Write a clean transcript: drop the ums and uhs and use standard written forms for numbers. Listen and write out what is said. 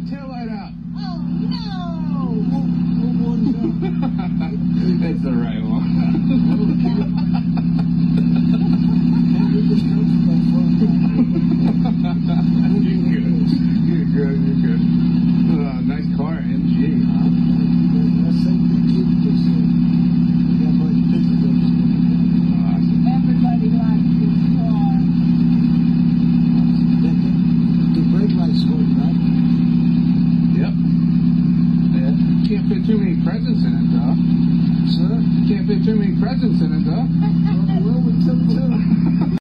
taillight out. Oh, no! That's the right one. You're good. Nice car, MG, huh? Everybody likes this car. The brake lights work, right? Yep. Yeah. Can't fit too many presents in it, though. Sir? Can't fit too many presents in it, though. Well, we took two.